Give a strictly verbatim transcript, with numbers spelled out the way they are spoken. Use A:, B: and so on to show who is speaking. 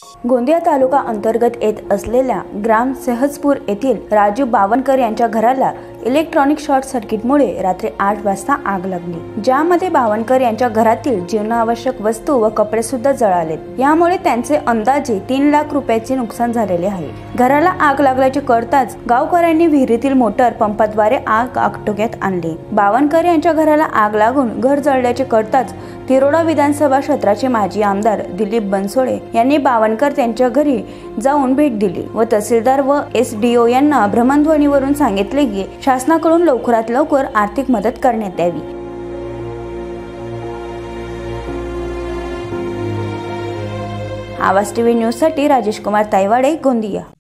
A: गोंदिया तालुका अंतर्गत येत असलेल्या ग्राम सहजपूर येथील राजू बावनकर यांच्या घराला इलेक्ट्रॉनिक शॉर्ट सर्किटमुळे रात्री आठ वाजता आग लागली, ज्यामध्ये बावनकर यांच्या घरातील जीवनावश्यक वस्तू व कपडे सुद्धा जळालेत। यामुळे त्यांचे अंदाजे तीन लाख रुपयाचे नुकसान झालेले आहे। घराला आग लागल्याचे कळताच गावकऱ्यांनी विहिरीतील मोटर पंपाद्वारे आग आटोक्यात आणली। बावनकर यांच्या घराला आग लागून घर जळल्याचे कळताच तिरोडा विधानसभा क्षेत्राचे माजी आमदार दिलीप बनसोडे यांनी बावनकर त्यांच्या घरी जाऊन भेट दिली व तहसीलदार व एस डी ओ यांना भ्रमणध्वनीवरून सांगितले की शासनाकडून लवकरात लवकर आर्थिक मदत करण्यात यावी। आवाज टीव्ही न्यूज साठी राजेश कुमार तायवाडे, गोंदिया।